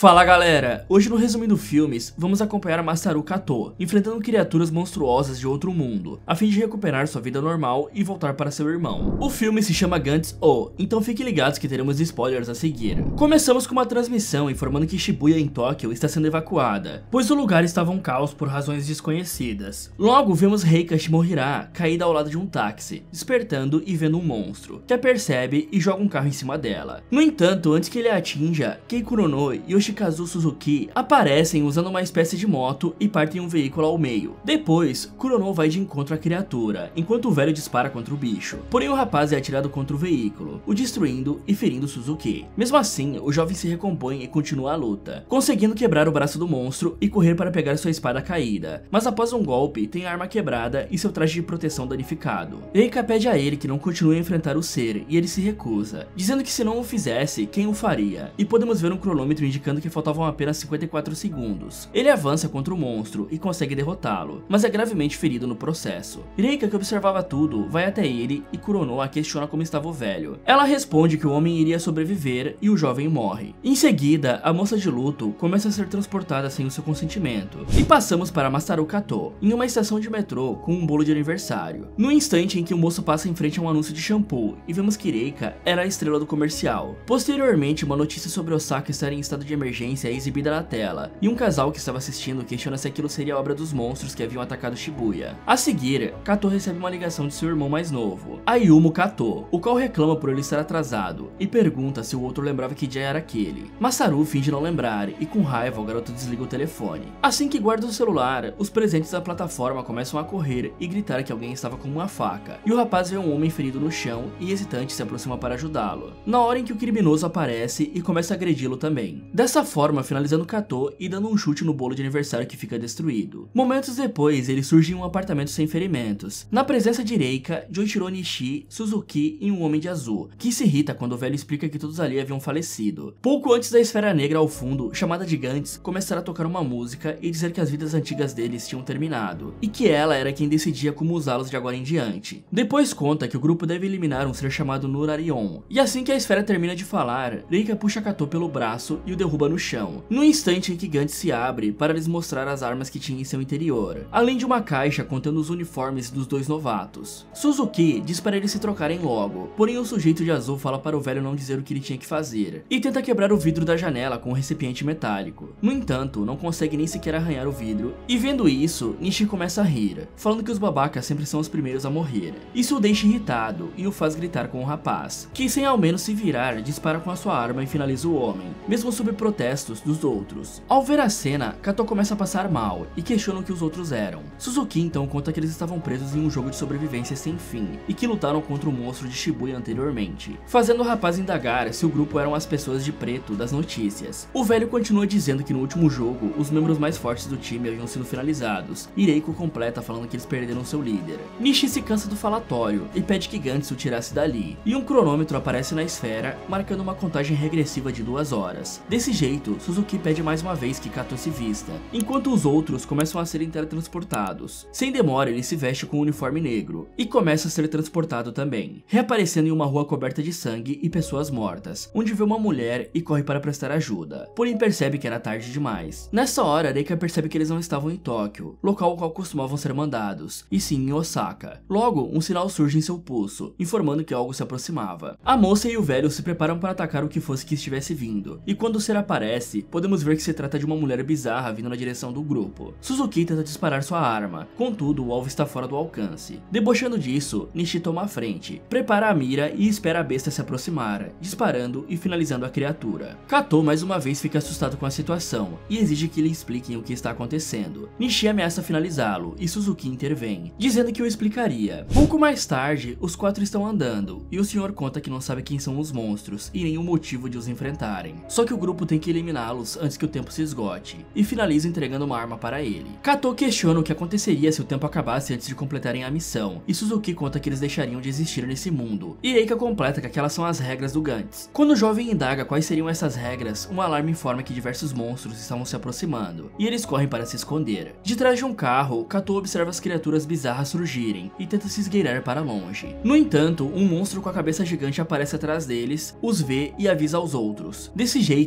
Fala galera, hoje no Resumindo Filmes, vamos acompanhar a Masaru Kato, enfrentando criaturas monstruosas de outro mundo, a fim de recuperar sua vida normal e voltar para seu irmão. O filme se chama Gantz O, então fiquem ligados que teremos spoilers a seguir. Começamos com uma transmissão informando que Shibuya em Tóquio está sendo evacuada, pois o lugar estava um caos por razões desconhecidas. Logo vemos Reika Shimohira caída ao lado de um táxi, despertando e vendo um monstro, que a percebe e joga um carro em cima dela. No entanto, antes que ele a atinja, Kei Kurono e Yoshikazu Suzuki aparecem usando uma espécie de moto e partem um veículo ao meio. Depois, Kurono vai de encontro à criatura, enquanto o velho dispara contra o bicho. Porém o rapaz é atirado contra o veículo, o destruindo e ferindo Suzuki. Mesmo assim, o jovem se recompõe e continua a luta, conseguindo quebrar o braço do monstro e correr para pegar sua espada caída. Mas após um golpe, tem a arma quebrada e seu traje de proteção danificado. Reika pede a ele que não continue a enfrentar o ser, e ele se recusa, dizendo que se não o fizesse, quem o faria? E podemos ver um cronômetro indicando que faltavam apenas 54 segundos. Ele avança contra o monstro e consegue derrotá-lo, mas é gravemente ferido no processo. Reika, que observava tudo, vai até ele e Kurono a questiona como estava o velho. Ela responde que o homem iria sobreviver e o jovem morre. Em seguida, a moça de luto começa a ser transportada sem o seu consentimento. E passamos para Masaru Kato, em uma estação de metrô com um bolo de aniversário. No instante em que o moço passa em frente a um anúncio de shampoo e vemos que Reika era a estrela do comercial. Posteriormente, uma notícia sobre Osaka estar em estado de emergência é exibida na tela, e um casal que estava assistindo questiona se aquilo seria obra dos monstros que haviam atacado Shibuya. A seguir, Kato recebe uma ligação de seu irmão mais novo, Ayumu Kato, o qual reclama por ele estar atrasado e pergunta se o outro lembrava que dia era aquele. Masaru finge não lembrar e com raiva o garoto desliga o telefone. Assim que guarda o celular, os presentes da plataforma começam a correr e gritar que alguém estava com uma faca, e o rapaz vê um homem ferido no chão e hesitante se aproxima para ajudá-lo. Na hora em que o criminoso aparece e começa a agredi-lo também. Dessa forma, finalizando Kato e dando um chute no bolo de aniversário que fica destruído. Momentos depois, ele surge em um apartamento sem ferimentos, na presença de Reika, Joichiro Nishi, Suzuki e um homem de azul, que se irrita quando o velho explica que todos ali haviam falecido. Pouco antes da esfera negra ao fundo, chamada de Gantz, começar a tocar uma música e dizer que as vidas antigas deles tinham terminado, e que ela era quem decidia como usá-los de agora em diante. Depois conta que o grupo deve eliminar um ser chamado Nurarion, e assim que a esfera termina de falar, Reika puxa Kato pelo braço e o derruba no chão, no instante em que Gantz se abre para lhes mostrar as armas que tinha em seu interior, além de uma caixa contendo os uniformes dos dois novatos. Suzuki diz para eles se trocarem logo, porém o sujeito de azul fala para o velho não dizer o que ele tinha que fazer, e tenta quebrar o vidro da janela com um recipiente metálico. No entanto, não consegue nem sequer arranhar o vidro, e vendo isso, Nishi começa a rir, falando que os babacas sempre são os primeiros a morrer. Isso o deixa irritado e o faz gritar com o rapaz, que sem ao menos se virar, dispara com a sua arma e finaliza o homem, mesmo sob protestos dos outros. Ao ver a cena, Kato começa a passar mal e questiona o que os outros eram. Suzuki então conta que eles estavam presos em um jogo de sobrevivência sem fim e que lutaram contra o monstro de Shibuya anteriormente, fazendo o rapaz indagar se o grupo eram as pessoas de preto das notícias. O velho continua dizendo que no último jogo, os membros mais fortes do time haviam sido finalizados, e Reiko completa falando que eles perderam seu líder. Nishi se cansa do falatório e pede que Gantz o tirasse dali, e um cronômetro aparece na esfera, marcando uma contagem regressiva de 2 horas. Desse jeito, Suzuki pede mais uma vez que Kato se vista, enquanto os outros começam a serem teletransportados. Sem demora, ele se veste com um uniforme negro e começa a ser transportado também, reaparecendo em uma rua coberta de sangue e pessoas mortas, onde vê uma mulher e corre para prestar ajuda, porém percebe que era tarde demais. Nessa hora, Reika percebe que eles não estavam em Tóquio, local ao qual costumavam ser mandados, e sim em Osaka. Logo, um sinal surge em seu pulso, informando que algo se aproximava. A moça e o velho se preparam para atacar o que fosse que estivesse vindo, e quando o ser aparece, podemos ver que se trata de uma mulher bizarra vindo na direção do grupo. Suzuki tenta disparar sua arma, contudo o alvo está fora do alcance. Debochando disso, Nishi toma a frente, prepara a mira e espera a besta se aproximar, disparando e finalizando a criatura. Kato mais uma vez fica assustado com a situação e exige que lhe expliquem o que está acontecendo. Nishi ameaça finalizá-lo e Suzuki intervém, dizendo que o explicaria. Pouco mais tarde, os 4 estão andando e o senhor conta que não sabe quem são os monstros e nenhum motivo de os enfrentarem. Só que o grupo tem que eliminá-los antes que o tempo se esgote, e finaliza entregando uma arma para ele. Kato questiona o que aconteceria se o tempo acabasse antes de completarem a missão, e Suzuki conta que eles deixariam de existir nesse mundo, e Reika completa que aquelas são as regras do Gantz. Quando o jovem indaga quais seriam essas regras, um alarme informa que diversos monstros estavam se aproximando, e eles correm para se esconder. De trás de um carro, Kato observa as criaturas bizarras surgirem, e tenta se esgueirar para longe. No entanto, um monstro com a cabeça gigante aparece atrás deles, os vê e avisa aos outros. Desse jeito, uma perseguição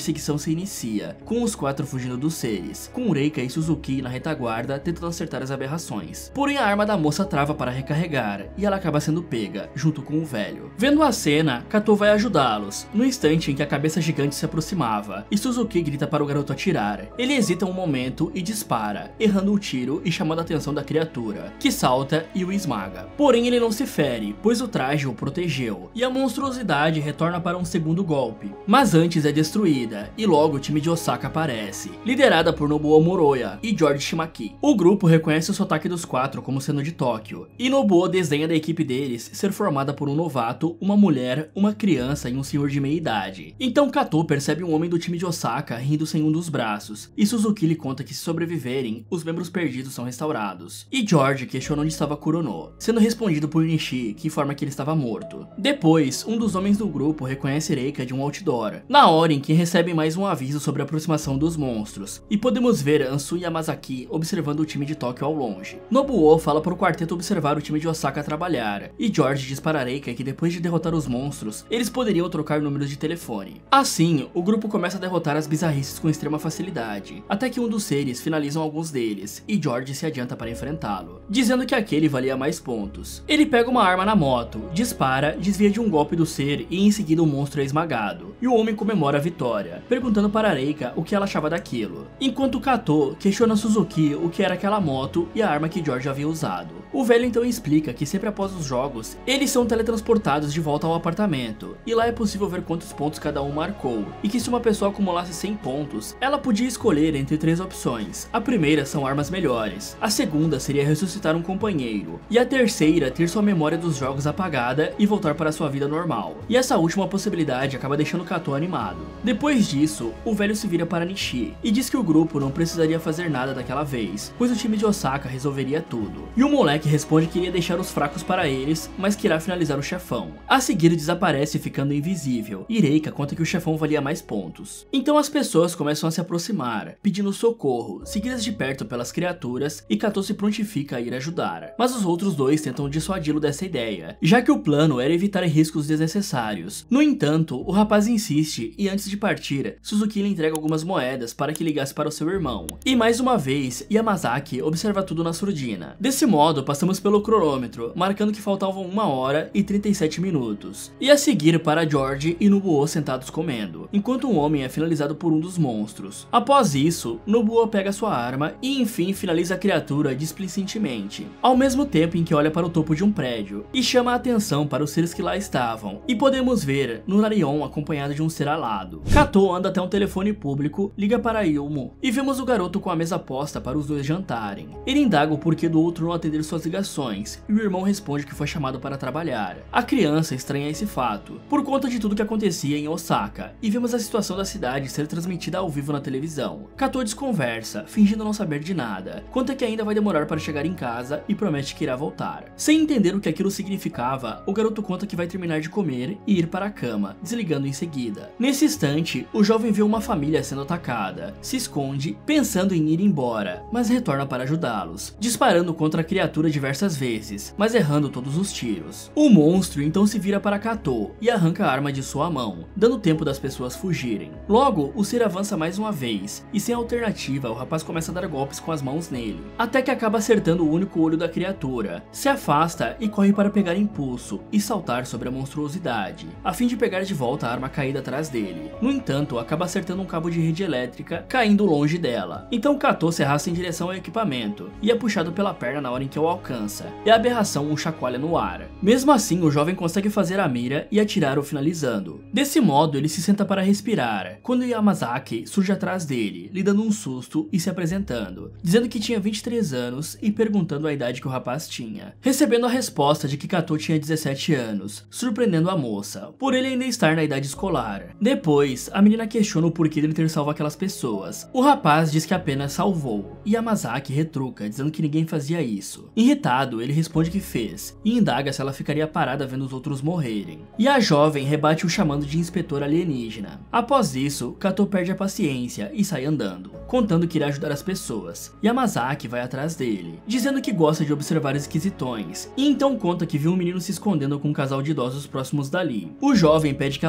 perseguição se inicia, com os 4 fugindo dos seres, com Reika e Suzuki na retaguarda tentando acertar as aberrações. Porém a arma da moça trava para recarregar, e ela acaba sendo pega, junto com o velho. Vendo a cena, Kato vai ajudá-los, no instante em que a cabeça gigante se aproximava, e Suzuki grita para o garoto atirar. Ele hesita um momento e dispara, errando o tiro e chamando a atenção da criatura, que salta e o esmaga. Porém ele não se fere, pois o traje o protegeu, e a monstruosidade retorna para um segundo golpe. Mas antes é destruída, e logo o time de Osaka aparece, liderada por Nobuo Moroya e George Shimaki. O grupo reconhece o sotaque dos 4 como sendo de Tóquio, e Nobuo desenha da equipe deles ser formada por um novato, uma mulher, uma criança e um senhor de meia idade. Então Kato percebe um homem do time de Osaka rindo sem um dos braços, e Suzuki lhe conta que se sobreviverem, os membros perdidos são restaurados. E George questiona onde estava Kurono, sendo respondido por Nishi, que informa que ele estava morto. Depois, um dos homens do grupo reconhece Reika de um outdoor, na hora em que recebem mais um aviso sobre a aproximação dos monstros, e podemos ver Ansu e Yamazaki observando o time de Tóquio ao longe. Nobuo fala para o quarteto observar o time de Osaka trabalhar, e George diz para Reika que depois de derrotar os monstros, eles poderiam trocar números de telefone. Assim, o grupo começa a derrotar as bizarrices com extrema facilidade, até que um dos seres finalizam alguns deles, e George se adianta para enfrentá-lo, dizendo que aquele valia mais pontos. Ele pega uma arma na moto, dispara, desvia de um golpe do ser e em seguida o monstro é esmagado, e o homem comemora a vitória, perguntando para Reika o que ela achava daquilo, enquanto Kato questiona Suzuki o que era aquela moto e a arma que George havia usado. O velho então explica que sempre após os jogos, eles são teletransportados de volta ao apartamento, e lá é possível ver quantos pontos cada um marcou, e que se uma pessoa acumulasse 100 pontos, ela podia escolher entre 3 opções. A primeira são armas melhores, a segunda seria ressuscitar um companheiro, e a terceira ter sua memória dos jogos apagada e voltar para sua vida normal. E essa última possibilidade acaba deixando Kato animado. Depois disso, o velho se vira para Nishi, e diz que o grupo não precisaria fazer nada daquela vez, pois o time de Osaka resolveria tudo. E o moleque responde que iria deixar os fracos para eles, mas que irá finalizar o chefão. A seguir desaparece ficando invisível, e Reika conta que o chefão valia mais pontos. Então as pessoas começam a se aproximar, pedindo socorro, seguidas de perto pelas criaturas, e Kato se prontifica a ir ajudar. Mas os outros dois tentam dissuadi-lo dessa ideia, já que o plano era evitar riscos desnecessários. No entanto, o rapaz insiste, e antes de partir, Suzuki lhe entrega algumas moedas para que ligasse para o seu irmão. E mais uma vez, Yamazaki observa tudo na surdina. Desse modo, passamos pelo cronômetro, marcando que faltavam 1 hora e 37 minutos. E a seguir para George e Nobuo sentados comendo, enquanto um homem é finalizado por um dos monstros. Após isso, Nobuo pega sua arma e enfim finaliza a criatura displicentemente, ao mesmo tempo em que olha para o topo de um prédio, e chama a atenção para os seres que lá estavam, e podemos ver Nunarion acompanhado de um ser alado. Kato anda até um telefone público, liga para Yumo, e vemos o garoto com a mesa posta para os dois jantarem. Ele indaga o porquê do outro não atender suas ligações, e o irmão responde que foi chamado para trabalhar. A criança estranha esse fato, por conta de tudo que acontecia em Osaka, e vemos a situação da cidade ser transmitida ao vivo na televisão. Kato desconversa, fingindo não saber de nada, conta que ainda vai demorar para chegar em casa e promete que irá voltar. Sem entender o que aquilo significava, o garoto conta que vai terminar de comer e ir para a cama, desligando em seguida. Nesse instante, o jovem vê uma família sendo atacada, se esconde, pensando em ir embora, mas retorna para ajudá-los, disparando contra a criatura diversas vezes, mas errando todos os tiros. O monstro então se vira para Kato e arranca a arma de sua mão, dando tempo das pessoas fugirem. Logo, o ser avança mais uma vez, e sem alternativa, o rapaz começa a dar golpes com as mãos nele, até que acaba acertando o único olho da criatura, se afasta e corre para pegar impulso e saltar sobre a monstruosidade, a fim de pegar de volta a arma caída atrás dele. No entanto, acaba acertando um cabo de rede elétrica, caindo longe dela. Então Kato se arrasta em direção ao equipamento, e é puxado pela perna na hora em que o alcança, e a aberração o chacoalha no ar. Mesmo assim, o jovem consegue fazer a mira e atirar o finalizando. Desse modo, ele se senta para respirar, quando Yamazaki surge atrás dele, lhe dando um susto e se apresentando, dizendo que tinha 23 anos e perguntando a idade que o rapaz tinha, recebendo a resposta de que Kato tinha 17 anos, surpreendendo a moça, por ele ainda estar na idade escolar. Depois, a menina questiona o porquê dele ter salvo aquelas pessoas. O rapaz diz que apenas salvou, e Yamazaki retruca, dizendo que ninguém fazia isso. Irritado, ele responde que fez, e indaga se ela ficaria parada vendo os outros morrerem. E a jovem rebate o chamando de inspetor alienígena. Após isso, Kato perde a paciência e sai andando, contando que irá ajudar as pessoas. Yamazaki vai atrás dele, dizendo que gosta de observar esquisitões, e então conta que viu um menino se escondendo com um casal de idosos próximos dali. O jovem pede que ela mostre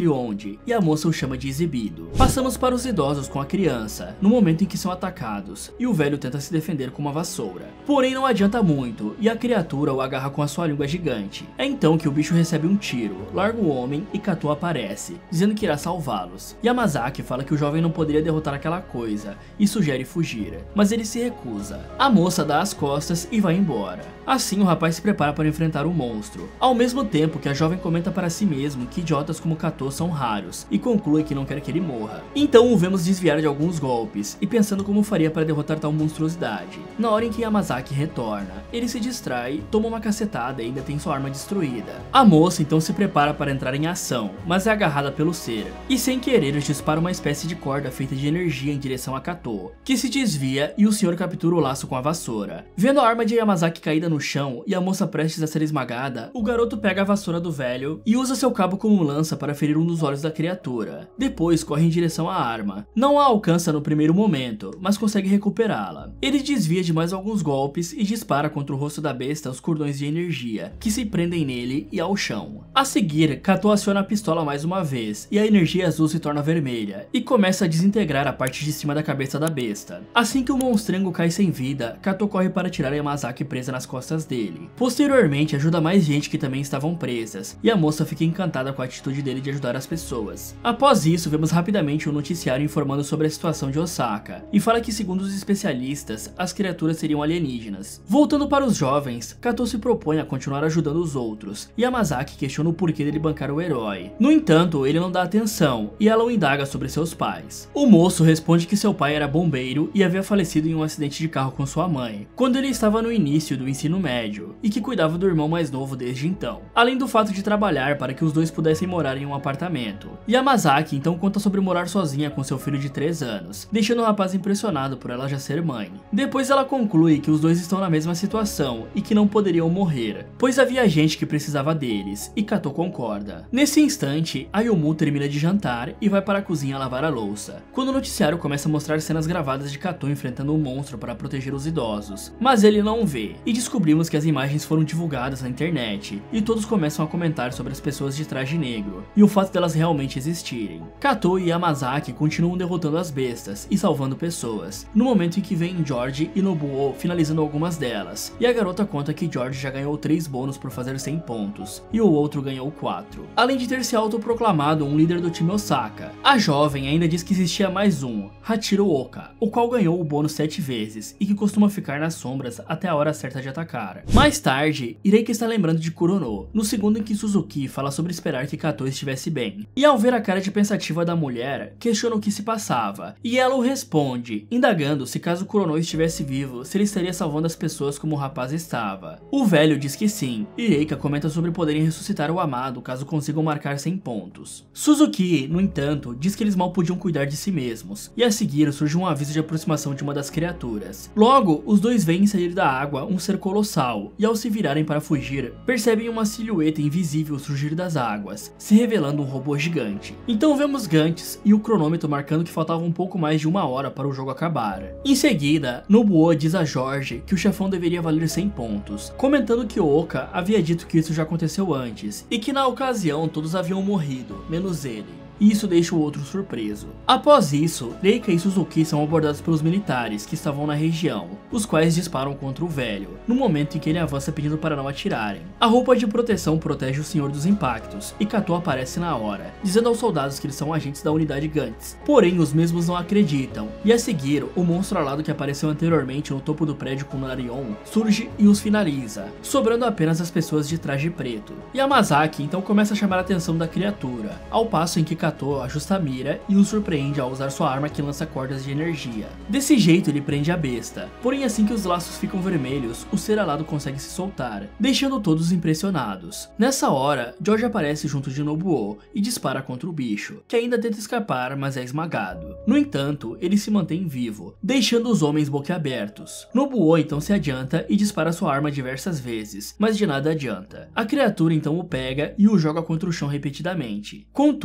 entre onde, e a moça o chama de exibido. Passamos para os idosos com a criança, no momento em que são atacados, e o velho tenta se defender com uma vassoura. Porém não adianta muito, e a criatura o agarra com a sua língua gigante. É então que o bicho recebe um tiro, larga o homem e Kato aparece, dizendo que irá salvá-los. Yamazaki fala que o jovem não poderia derrotar aquela coisa, e sugere fugir, mas ele se recusa. A moça dá as costas e vai embora. Assim o rapaz se prepara para enfrentar o monstro, ao mesmo tempo que a jovem comenta para si mesmo que idiotas como Kato são raros, e conclui que não quer que ele morra. Então o vemos desviar de alguns golpes, e pensando como faria para derrotar tal monstruosidade. Na hora em que Yamazaki retorna, ele se distrai, toma uma cacetada e ainda tem sua arma destruída. A moça então se prepara para entrar em ação, mas é agarrada pelo ser, e sem querer dispara uma espécie de corda feita de energia em direção a Kato, que se desvia e o senhor captura o laço com a vassoura. Vendo a arma de Yamazaki caída no chão e a moça prestes a ser esmagada, o garoto pega a vassoura do velho e usa seu cabo como lança para ferir um dos olhos da criatura. Depois corre em direção à arma. Não a alcança no primeiro momento, mas consegue recuperá-la. Ele desvia de mais alguns golpes e dispara contra o rosto da besta os cordões de energia, que se prendem nele e ao chão. A seguir, Kato aciona a pistola mais uma vez, e a energia azul se torna vermelha, e começa a desintegrar a parte de cima da cabeça da besta. Assim que o monstrengo cai sem vida, Kato corre para tirar a Yamazaki presa nas costas dele. Posteriormente, ajuda mais gente que também estavam presas, e a moça fica encantada com a atitude dele de ajudar as pessoas. Após isso, vemos rapidamente um noticiário informando sobre a situação de Osaka, e fala que segundo os especialistas, as criaturas seriam alienígenas. Voltando para os jovens, Kato se propõe a continuar ajudando os outros, e Yamazaki questiona o porquê dele bancar o herói. No entanto, ele não dá atenção, e ela o indaga sobre seus pais. O moço responde que seu pai era bombeiro e havia falecido em um acidente de carro com sua mãe, quando ele estava no início do ensino médio, e que cuidava do irmão mais novo desde então, além do fato de trabalhar para que os dois pudessem morar em um apartamento. Yamazaki então conta sobre morar sozinha com seu filho de 3 anos, deixando o rapaz impressionado por ela já ser mãe. Depois ela conclui que os dois estão na mesma situação e que não poderiam morrer, pois havia gente que precisava deles, e Kato concorda. Nesse instante, Ayumu termina de jantar e vai para a cozinha lavar a louça, quando o noticiário começa a mostrar cenas gravadas de Kato enfrentando um monstro para proteger os idosos, mas ele não vê, e descobrimos que as imagens foram divulgadas na internet, e todos começam a comentar sobre as pessoas de traje negro, e o fato delas realmente existirem. Kato e Yamazaki continuam derrotando as bestas e salvando pessoas, no momento em que vem George e Nobuo finalizando algumas delas, e a garota conta que George já ganhou 3 bônus por fazer 100 pontos, e o outro ganhou 4, além de ter se autoproclamado um líder do time Osaka. A jovem ainda diz que existia mais um, Hachiro Oka, o qual ganhou o bônus 7 vezes, e que costuma ficar nas sombras até a hora certa de atacar. Mais tarde, Ireika está lembrando de Kurono, no segundo em que Suzuki fala sobre esperar que Kato estivesse bem, e ao ver a cara de pensativa da mulher, questiona o que se passava, e ela o responde, indagando se caso Kurono estivesse vivo, se ele estaria salvando as pessoas como o rapaz estava. O velho diz que sim, e Ireika comenta sobre poderem ressuscitar o amado caso consigam marcar 100 pontos. Suzuki, no entanto, diz que eles mal podiam cuidar de si mesmos, e a seguir surge um aviso de aproximação de uma das criaturas. Logo, os dois veem sair da água um ser colossal, e ao se virarem para fugir, percebem uma silhueta invisível surgir das águas, se revelando um robô gigante. Então vemos Gantz e o cronômetro marcando que faltava um pouco mais de 1 hora para o jogo acabar. Em seguida, Nobuo diz a George que o chefão deveria valer 100 pontos, comentando que Oka havia dito que isso já aconteceu antes, e que na ocasião todos haviam morrido, menos ele. E isso deixa o outro surpreso. Após isso, Reika e Suzuki são abordados pelos militares que estavam na região, os quais disparam contra o velho, no momento em que ele avança pedindo para não atirarem. A roupa de proteção protege o senhor dos impactos, e Kato aparece na hora, dizendo aos soldados que eles são agentes da unidade Gantz. Porém, os mesmos não acreditam, e a seguir, o monstro alado que apareceu anteriormente no topo do prédio com Narion surge e os finaliza, sobrando apenas as pessoas de traje preto. Yamazaki então começa a chamar a atenção da criatura, ao passo em que Kato ajusta a mira e o surpreende ao usar sua arma que lança cordas de energia. Desse jeito ele prende a besta, porém assim que os laços ficam vermelhos, o ser alado consegue se soltar, deixando todos impressionados. Nessa hora, George aparece junto de Nobuo e dispara contra o bicho, que ainda tenta escapar, mas é esmagado. No entanto, ele se mantém vivo, deixando os homens boquiabertos. Nobuo então se adianta e dispara sua arma diversas vezes, mas de nada adianta. A criatura então o pega e o joga contra o chão repetidamente. Contudo,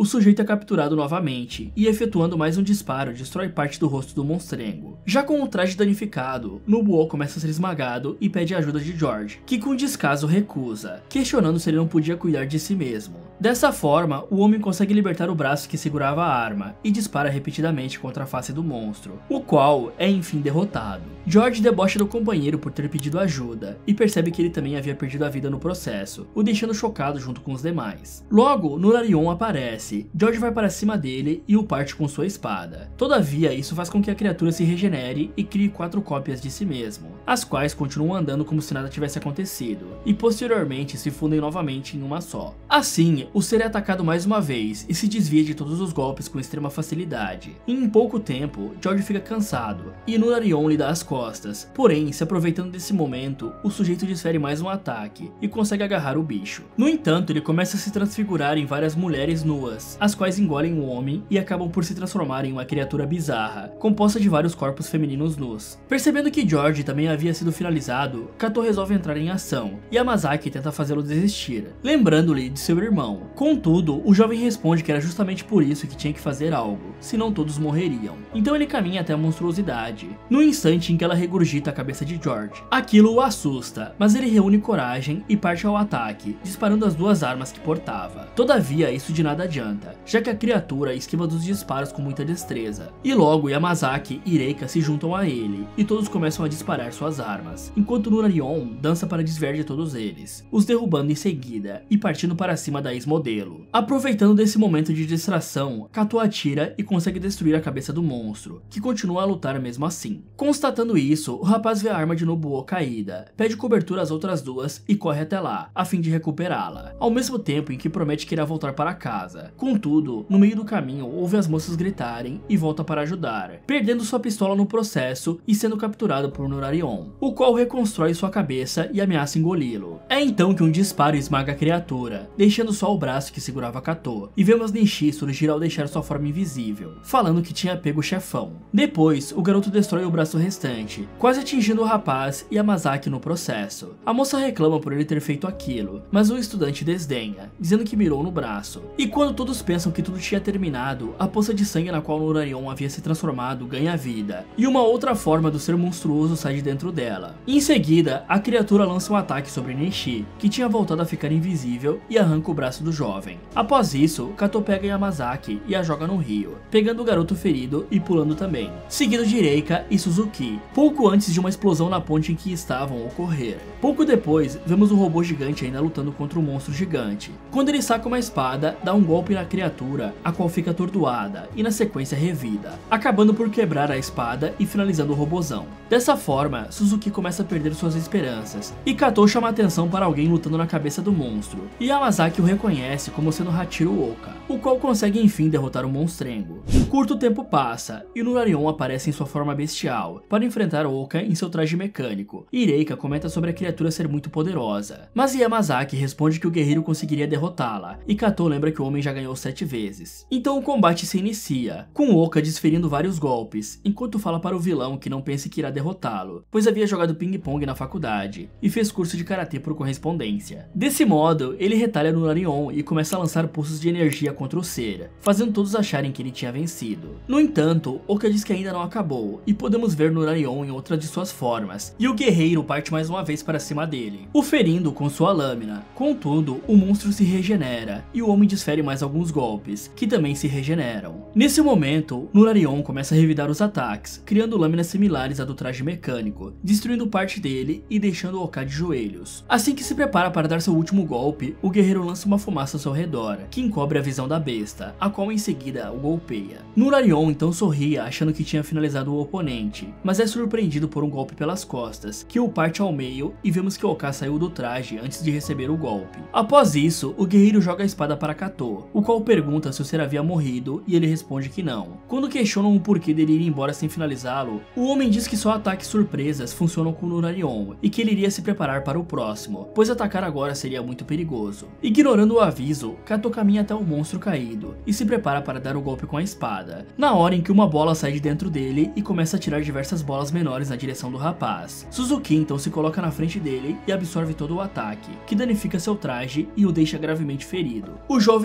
o sujeito é capturado novamente e, efetuando mais um disparo, destrói parte do rosto do monstrengo. Já com o traje danificado, Nobuo começa a ser esmagado e pede a ajuda de George, que com descaso recusa, questionando se ele não podia cuidar de si mesmo. Dessa forma, o homem consegue libertar o braço que segurava a arma e dispara repetidamente contra a face do monstro, o qual é enfim derrotado. George debocha do companheiro por ter pedido ajuda e percebe que ele também havia perdido a vida no processo, o deixando chocado junto com os demais. Logo, Nurarion aparece, George vai para cima dele e o parte com sua espada. Todavia, isso faz com que a criatura se regenere e crie 4 cópias de si mesmo, as quais continuam andando como se nada tivesse acontecido, e posteriormente se fundem novamente em uma só. Assim, o ser é atacado mais uma vez e se desvia de todos os golpes com extrema facilidade. E em pouco tempo, George fica cansado e Nurarion lhe dá as costas, porém, se aproveitando desse momento, o sujeito desfere mais um ataque e consegue agarrar o bicho. No entanto, ele começa a se transfigurar em várias mulheres nuas, as quais engolem o homem e acabam por se transformar em uma criatura bizarra, composta de vários corpos femininos nus. Percebendo que George também havia sido finalizado, Kato resolve entrar em ação e Yamazaki tenta fazê-lo desistir, lembrando-lhe de seu irmão. Contudo, o jovem responde que era justamente por isso que tinha que fazer algo, senão todos morreriam. Então ele caminha até a monstruosidade, no instante em que ela regurgita a cabeça de George. Aquilo o assusta, mas ele reúne coragem e parte ao ataque, disparando as 2 armas que portava. Todavia, isso de nada adianta, já que a criatura esquiva dos disparos com muita destreza. E logo Yamazaki e Reika se juntam a ele, e todos começam a disparar suas armas, enquanto Nurarion dança para desviar de todos eles, os derrubando em seguida e partindo para cima da ex-modelo. Aproveitando desse momento de distração, Kato atira e consegue destruir a cabeça do monstro, que continua a lutar mesmo assim. Constatando isso, o rapaz vê a arma de Nobuo caída, pede cobertura às outras 2 e corre até lá, a fim de recuperá-la, ao mesmo tempo em que promete que irá voltar para casa. Contudo, no meio do caminho, ouve as moças gritarem e volta para ajudar, perdendo sua pistola no processo e sendo capturado por Nurarion, o qual reconstrói sua cabeça e ameaça engoli-lo. É então que um disparo esmaga a criatura, deixando só o braço que segurava Kato, e vemos Nishi surgir ao deixar sua forma invisível, falando que tinha pego o chefão. Depois, o garoto destrói o braço restante, quase atingindo o rapaz e Yamazaki no processo. A moça reclama por ele ter feito aquilo, mas o estudante desdenha, dizendo que mirou no braço. E quando todos pensam que tudo tinha terminado, a poça de sangue na qual Nurarion havia se transformado ganha vida, e uma outra forma do ser monstruoso sai de dentro dela. Em seguida, a criatura lança um ataque sobre Nishi, que tinha voltado a ficar invisível, e arranca o braço do jovem. Após isso, Kato pega Yamazaki e a joga no rio, pegando o garoto ferido e pulando também, seguido de Reika e Suzuki, pouco antes de uma explosão na ponte em que estavam ocorrer. Pouco depois, vemos o robô gigante ainda lutando contra o monstro gigante. Quando ele saca uma espada, dá um golpe na criatura, a qual fica atordoada e na sequência revida, acabando por quebrar a espada e finalizando o robozão. Dessa forma, Suzuki começa a perder suas esperanças, e Kato chama a atenção para alguém lutando na cabeça do monstro, e Yamazaki o reconhece como sendo Hachiro Oka, o qual consegue enfim derrotar o monstrengo. Um curto tempo passa, e Nurarion aparece em sua forma bestial, para enfrentar Oka em seu traje mecânico, e Reika comenta sobre a criatura ser muito poderosa, mas Yamazaki responde que o guerreiro conseguiria derrotá-la, e Kato lembra que o homem já ganhou 7 vezes. Então o combate se inicia, com Oka desferindo vários golpes, enquanto fala para o vilão que não pense que irá derrotá-lo, pois havia jogado ping-pong na faculdade, e fez curso de karatê por correspondência. Desse modo, ele retalha Nurarion e começa a lançar pulsos de energia contra o ser, fazendo todos acharem que ele tinha vencido. No entanto, Oka diz que ainda não acabou, e podemos ver Nurarion em outra de suas formas, e o guerreiro parte mais uma vez para cima dele, o ferindo com sua lâmina. Contudo, o monstro se regenera, e o homem desfere mais alguns golpes, que também se regeneram. Nesse momento, Nurarion começa a revidar os ataques, criando lâminas similares à do traje mecânico, destruindo parte dele e deixando Oka de joelhos. Assim que se prepara para dar seu último golpe, o guerreiro lança uma fumaça ao seu redor, que encobre a visão da besta, a qual em seguida o golpeia. Nurarion então sorri achando que tinha finalizado o oponente, mas é surpreendido por um golpe pelas costas, que o parte ao meio, e vemos que Oka saiu do traje antes de receber o golpe. Após isso, o guerreiro joga a espada para Kato, o qual pergunta se o ser havia morrido e ele responde que não. Quando questionam o porquê dele ir embora sem finalizá-lo, o homem diz que só ataques surpresas funcionam com Nurarion e que ele iria se preparar para o próximo, pois atacar agora seria muito perigoso. Ignorando o aviso, Kato caminha até o monstro caído e se prepara para dar o golpe com a espada, na hora em que uma bola sai de dentro dele e começa a tirar diversas bolas menores na direção do rapaz. Suzuki então se coloca na frente dele e absorve todo o ataque, que danifica seu traje e o deixa gravemente ferido. O jovem indaga o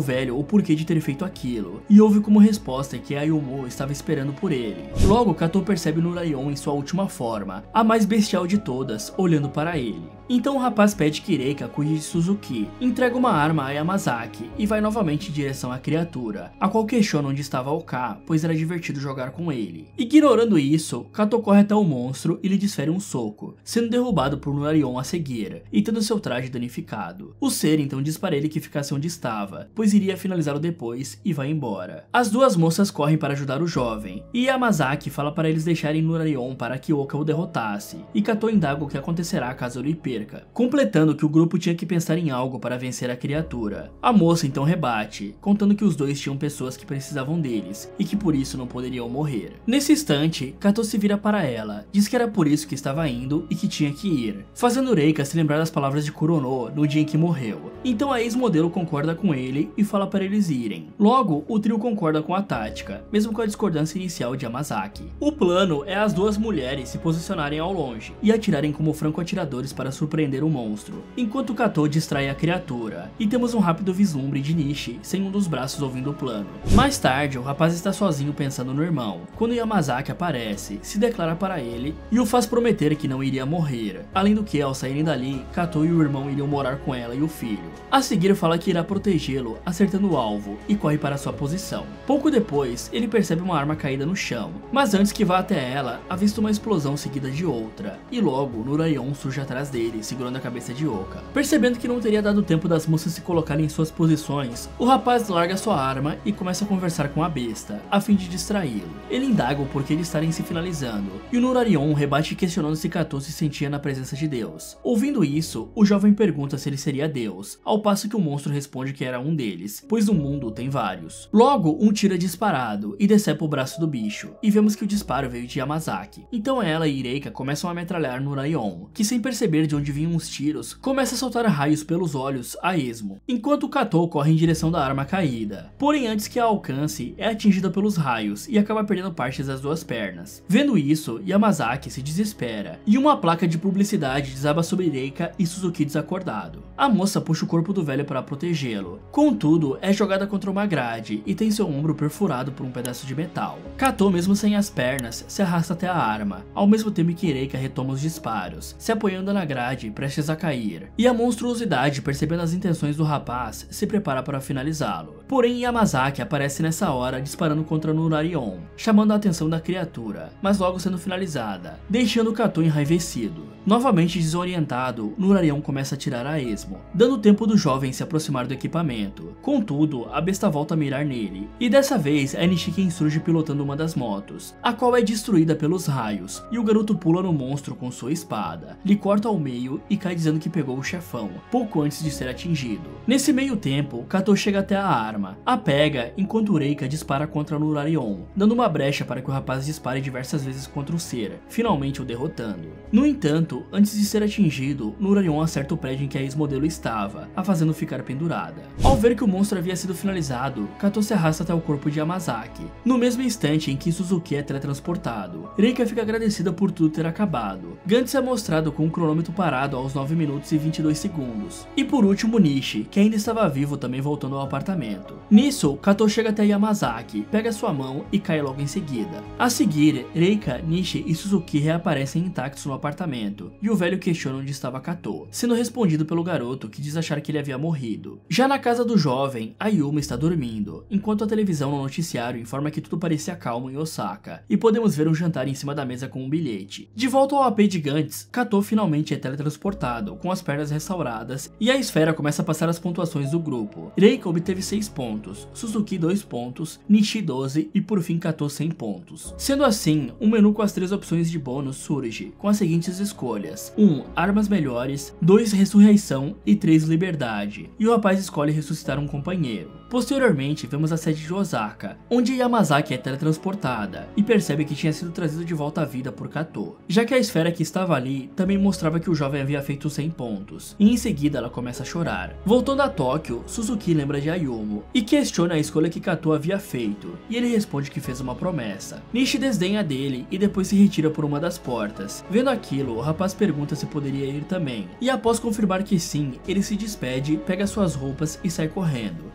velho o porquê de ter feito aquilo, e ouve como resposta que Ayumu estava esperando por ele. Logo, Kato percebe Nuraion em sua última forma, a mais bestial de todas, olhando para ele. Então o rapaz pede que Reika cuide de Suzuki, entrega uma arma a Yamazaki e vai novamente em direção à criatura, a qual questiona onde estava Oka, pois era divertido jogar com ele. Ignorando isso, Kato corre até o monstro e lhe desfere um soco, sendo derrubado por Nuraion a seguir, e tendo seu traje danificado. O ser então diz para ele que ficasse onde estava, pois iria finalizá-lo depois e vai embora. As duas moças correm para ajudar o jovem, e Yamazaki fala para eles deixarem Nuraion para que Oka o derrotasse, e Kato indaga o que acontecerá caso ele perca, completando que o grupo tinha que pensar em algo para vencer a criatura. A moça então rebate, contando que os dois tinham pessoas que precisavam deles, e que por isso não poderiam morrer. Nesse instante, Kato se vira para ela, diz que era por isso que estava indo e que tinha que ir, fazendo Reika se lembrar das palavras de Kurono no dia em que morreu. Então a ex-modelo concorda com ele e fala para eles irem. Logo, o trio concorda com a tática, mesmo com a discordância inicial de Yamazaki. O plano é as duas mulheres se posicionarem ao longe e atirarem como franco-atiradores para surpreender o monstro, enquanto Kato distrai a criatura, e temos um rápido vislumbre de Nishi sem um dos braços ouvindo o plano. Mais tarde, o rapaz está sozinho pensando no irmão, quando Yamazaki aparece, se declara para ele e o faz prometer que não iria morrer, além do que, ao saírem dali, Kato e o irmão iriam morar com ela e o filho. A seguir fala que irá protegê-lo, acertando o alvo, e corre para sua posição. Pouco depois, ele percebe uma arma caída no chão, mas antes que vá até ela, avista uma explosão seguida de outra, e logo Nuraion surge atrás dele, segurando a cabeça de Oka. Percebendo que não teria dado tempo das moças se colocarem em suas posições, o rapaz larga sua arma e começa a conversar com a besta, a fim de distraí-lo. Ele indaga o porquê de estarem se finalizando, e o Nuraion rebate questionando se Kato se sentia na presença de Deus. Ouvindo isso, o jovem pergunta se ele seria Deus, ao passo que o monstro responde que era um deles, pois no mundo tem vários. Logo, um tiro é disparado e decepa o braço do bicho, e vemos que o disparo veio de Yamazaki. Então ela e Reika começam a metralhar Nuraion, que sem perceber de onde vinham os tiros, começa a soltar raios pelos olhos a esmo, enquanto Kato corre em direção da arma caída. Porém, antes que a alcance, é atingida pelos raios e acaba perdendo partes das duas pernas. Vendo isso, Yamazaki se desespera, e uma placa de publicidade desaba sobre Reika e Suzuki desacordado. A moça puxa o corpo do velho para protegê-lo, contudo, é jogada contra uma grade e tem seu ombro perfurado por um pedaço de metal. Kato, mesmo sem as pernas, se arrasta até a arma, ao mesmo tempo que Reika retoma os disparos, se apoiando na grade, prestes a cair. E a monstruosidade, percebendo as intenções do rapaz, se prepara para finalizá-lo. Porém, Yamazaki aparece nessa hora disparando contra Nuraion, chamando a atenção da criatura, mas logo sendo finalizada, deixando Kato enraivecido. Novamente desorientado, Nuraion começa a atirar a esmo, dando tempo do jovem se aproximar do equipamento. Contudo, a besta volta a mirar nele, e dessa vez é Nishi quem surge pilotando uma das motos, a qual é destruída pelos raios, e o garoto pula no monstro com sua espada, lhe corta ao meio e cai dizendo que pegou o chefão, pouco antes de ser atingido. Nesse meio tempo, Kato chega até a arma, a pega enquanto Reika dispara contra Nuraion, dando uma brecha para que o rapaz dispare diversas vezes contra o ser, finalmente o derrotando. No entanto, antes de ser atingido, Nuraion acerta o prédio em que a ex-modelo estava, a fazendo ficar pendurada. Ao ver que o monstro havia sido finalizado, Kato se arrasta até o corpo de Yamazaki. No mesmo instante em que Suzuki é teletransportado, Reika fica agradecida por tudo ter acabado. Gantz é mostrado com o cronômetro parado aos 9 minutos e 22 segundos. E por último Nishi, que ainda estava vivo, também voltando ao apartamento. Nisso, Kato chega até Yamazaki, pega sua mão e cai logo em seguida. A seguir, Reika, Nishi e Suzuki reaparecem intactos no apartamento, e o velho questiona onde estava Kato, sendo respondido pelo garoto, que diz achar que ele havia morrido. Já na casa do jovem, Ayuma está dormindo, enquanto a televisão no noticiário informa que tudo parecia calmo em Osaka, e podemos ver um jantar em cima da mesa com um bilhete. De volta ao AP de Gantz, Kato finalmente é teletransportado, com as pernas restauradas, e a esfera começa a passar as pontuações do grupo. Reika obteve 6 pontos, Suzuki 2 pontos, Nishi 12 e por fim Kato 100 pontos. Sendo assim, um menu com as 3 opções de bônus surge, com as seguintes escolhas: 1. Armas melhores, 2. Ressurreição e 3. Liberdade, e o rapaz escolhe ressuscitar um companheiro. Posteriormente, vemos a sede de Osaka, onde Yamazaki é teletransportada, e percebe que tinha sido trazido de volta à vida por Kato, já que a esfera que estava ali também mostrava que o jovem havia feito 100 pontos, e em seguida ela começa a chorar. Voltando a Tóquio, Suzuki lembra de Ayumu, e questiona a escolha que Kato havia feito, e ele responde que fez uma promessa. Nishi desdenha dele, e depois se retira por uma das portas. Vendo aquilo, o rapaz pergunta se poderia ir também, e após confirmar que sim, ele se despede, pega suas roupas e sai correndo, deixando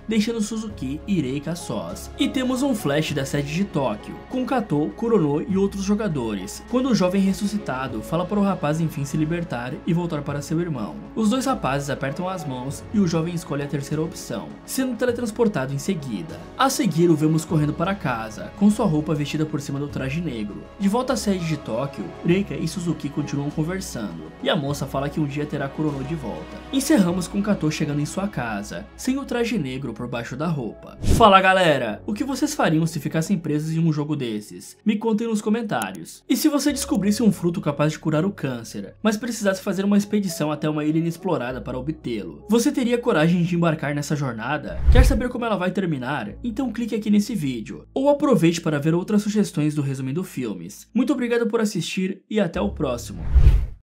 Suzuki e Reika sós. E temos um flash da sede de Tóquio, com Kato, Kurono e outros jogadores, quando o jovem ressuscitado fala para o rapaz enfim se libertar e voltar para seu irmão. Os dois rapazes apertam as mãos e o jovem escolhe a terceira opção, sendo teletransportado em seguida. A seguir o vemos correndo para casa, com sua roupa vestida por cima do traje negro. De volta à sede de Tóquio, Reika e Suzuki continuam conversando, e a moça fala que um dia terá Kurono de volta. Encerramos com Kato chegando em sua casa, sem o traje negro por baixo da roupa. Fala galera, o que vocês fariam se ficassem presos em um jogo desses? Me contem nos comentários. E se você descobrisse um fruto capaz de curar o câncer, mas precisasse fazer uma expedição até uma ilha inexplorada para obtê-lo, você teria coragem de embarcar nessa jornada? Quer saber como ela vai terminar? Então clique aqui nesse vídeo, ou aproveite para ver outras sugestões do Resumindo Filmes. Muito obrigado por assistir e até o próximo.